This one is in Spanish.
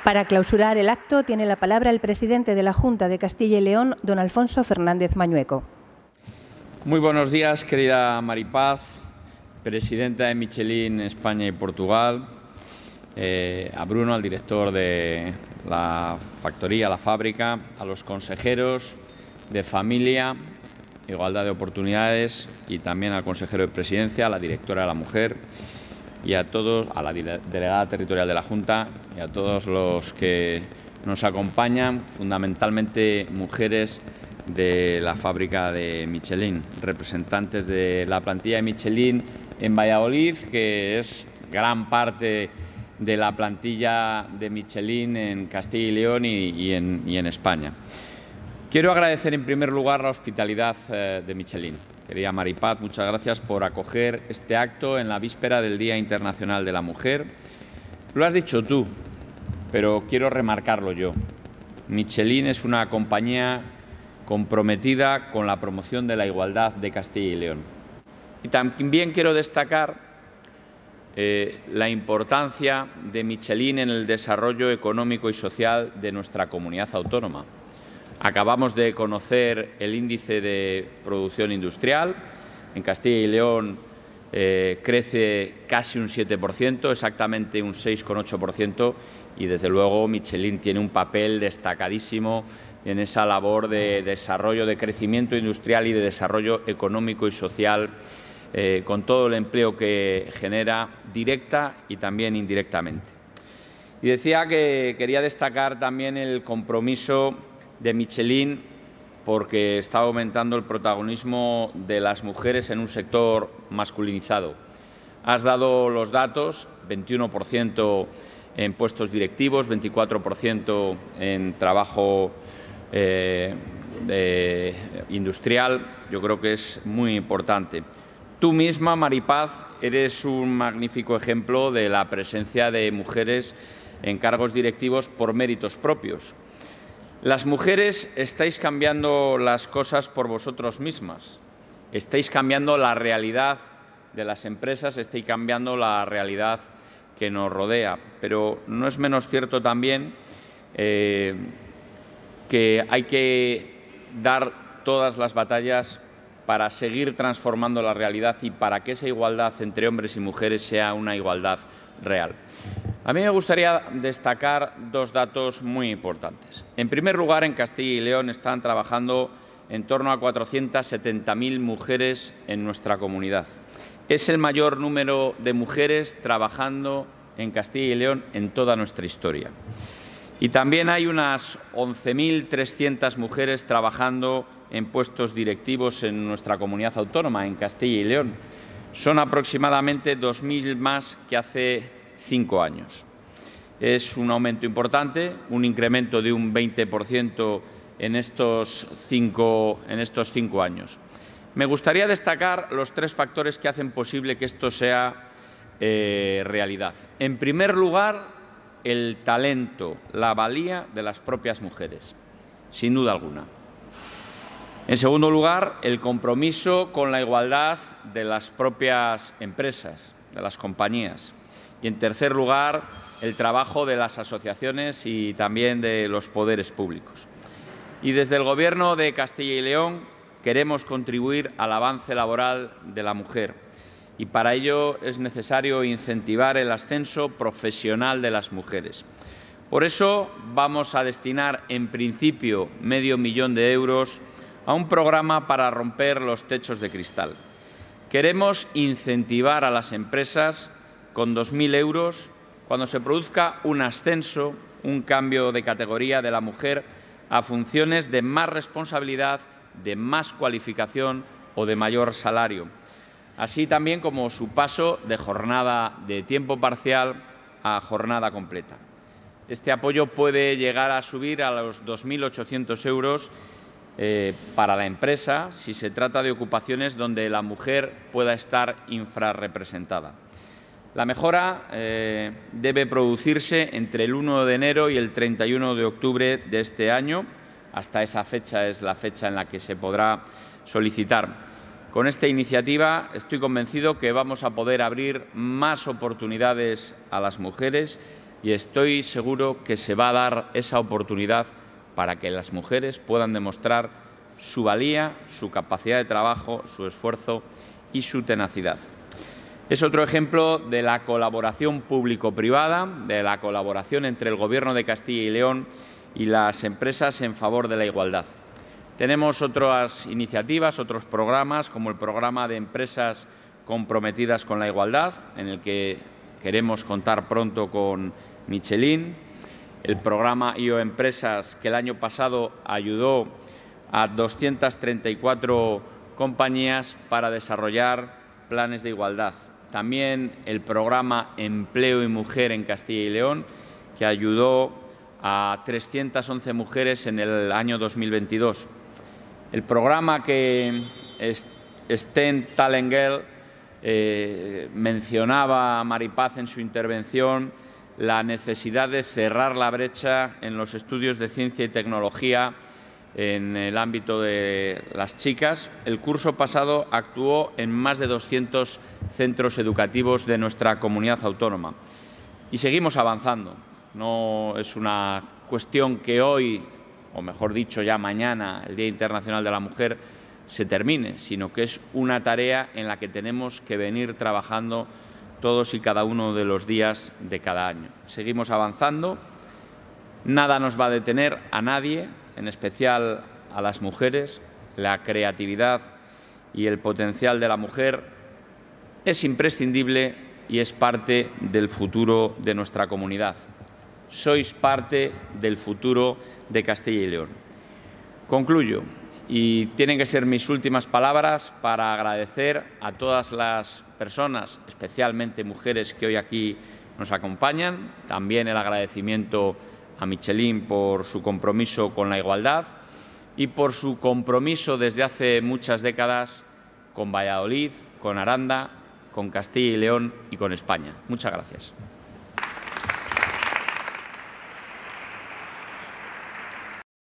Para clausurar el acto, tiene la palabra el presidente de la Junta de Castilla y León, don Alfonso Fernández Mañueco. Muy buenos días, querida Maripaz, presidenta de Michelin España y Portugal, a Bruno, al director de la factoría, la fábrica, a los consejeros de Familia, Igualdad de Oportunidades y también al consejero de Presidencia, a la directora de la Mujer y a todos, a la delegada territorial de la Junta y a todos los que nos acompañan, fundamentalmente mujeres de la fábrica de Michelin, representantes de la plantilla de Michelin en Valladolid, que es gran parte de la plantilla de Michelin en Castilla y León y en España. Quiero agradecer en primer lugar la hospitalidad de Michelin. Querida Maripaz, muchas gracias por acoger este acto en la víspera del Día Internacional de la Mujer. Lo has dicho tú, pero quiero remarcarlo yo. Michelin es una compañía comprometida con la promoción de la igualdad de Castilla y León. Y también quiero destacar la importancia de Michelin en el desarrollo económico y social de nuestra comunidad autónoma. Acabamos de conocer el índice de producción industrial. En Castilla y León crece casi un 7%, exactamente un 6,8%, y desde luego Michelin tiene un papel destacadísimo en esa labor de desarrollo, de crecimiento industrial y de desarrollo económico y social, con todo el empleo que genera directa y también indirectamente. Y decía que quería destacar también el compromiso de Michelin porque está aumentando el protagonismo de las mujeres en un sector masculinizado. Has dado los datos, 21% en puestos directivos, 24% en trabajo industrial. Yo creo que es muy importante. Tú misma, Maripaz, eres un magnífico ejemplo de la presencia de mujeres en cargos directivos por méritos propios. Las mujeres estáis cambiando las cosas por vosotros mismas, estáis cambiando la realidad de las empresas, estáis cambiando la realidad que nos rodea, pero no es menos cierto también que hay que dar todas las batallas para seguir transformando la realidad y para que esa igualdad entre hombres y mujeres sea una igualdad real. A mí me gustaría destacar dos datos muy importantes. En primer lugar, en Castilla y León están trabajando en torno a 470.000 mujeres en nuestra comunidad. Es el mayor número de mujeres trabajando en Castilla y León en toda nuestra historia. Y también hay unas 11.300 mujeres trabajando en puestos directivos en nuestra comunidad autónoma, en Castilla y León. Son aproximadamente 2.000 más que hace 5 años. Es un aumento importante, un incremento de un 20% en estos 5 años. Me gustaría destacar los 3 factores que hacen posible que esto sea realidad. En primer lugar, el talento, la valía de las propias mujeres, sin duda alguna. En segundo lugar, el compromiso con la igualdad de las propias empresas, de las compañías. Y, en tercer lugar, el trabajo de las asociaciones y también de los poderes públicos. Y desde el Gobierno de Castilla y León queremos contribuir al avance laboral de la mujer. Y para ello es necesario incentivar el ascenso profesional de las mujeres. Por eso vamos a destinar, en principio, medio millón de euros a un programa para romper los techos de cristal. Queremos incentivar a las empresas con 2.000 euros cuando se produzca un ascenso, un cambio de categoría de la mujer a funciones de más responsabilidad, de más cualificación o de mayor salario, así también como su paso de jornada de tiempo parcial a jornada completa. Este apoyo puede llegar a subir a los 2.800 euros para la empresa si se trata de ocupaciones donde la mujer pueda estar infrarrepresentada. La mejora debe producirse entre el 1 de enero y el 31 de octubre de este año. Hasta esa fecha es la fecha en la que se podrá solicitar. Con esta iniciativa estoy convencido que vamos a poder abrir más oportunidades a las mujeres y estoy seguro que se va a dar esa oportunidad para que las mujeres puedan demostrar su valía, su capacidad de trabajo, su esfuerzo y su tenacidad. Es otro ejemplo de la colaboración público-privada, de la colaboración entre el Gobierno de Castilla y León y las empresas en favor de la igualdad. Tenemos otras iniciativas, otros programas, como el programa de empresas comprometidas con la igualdad, en el que queremos contar pronto con Michelin, el programa IO Empresas, que el año pasado ayudó a 234 compañías para desarrollar planes de igualdad. También el programa Empleo y Mujer en Castilla y León, que ayudó a 311 mujeres en el año 2022. El programa que STEM Talent Girl mencionaba Maripaz en su intervención, la necesidad de cerrar la brecha en los estudios de ciencia y tecnología en el ámbito de las chicas. El curso pasado actuó en más de 200 centros educativos de nuestra comunidad autónoma. Y seguimos avanzando. No es una cuestión que hoy, o mejor dicho ya mañana, el Día Internacional de la Mujer, se termine, sino que es una tarea en la que tenemos que venir trabajando todos y cada uno de los días de cada año. Seguimos avanzando, nada nos va a detener a nadie, en especial a las mujeres. La creatividad y el potencial de la mujer es imprescindible y es parte del futuro de nuestra comunidad. Sois parte del futuro de Castilla y León. Concluyo, y tienen que ser mis últimas palabras para agradecer a todas las personas, especialmente mujeres que hoy aquí nos acompañan. También el agradecimiento a Michelin por su compromiso con la igualdad y por su compromiso desde hace muchas décadas con Valladolid, con Aranda, con Castilla y León y con España. Muchas gracias.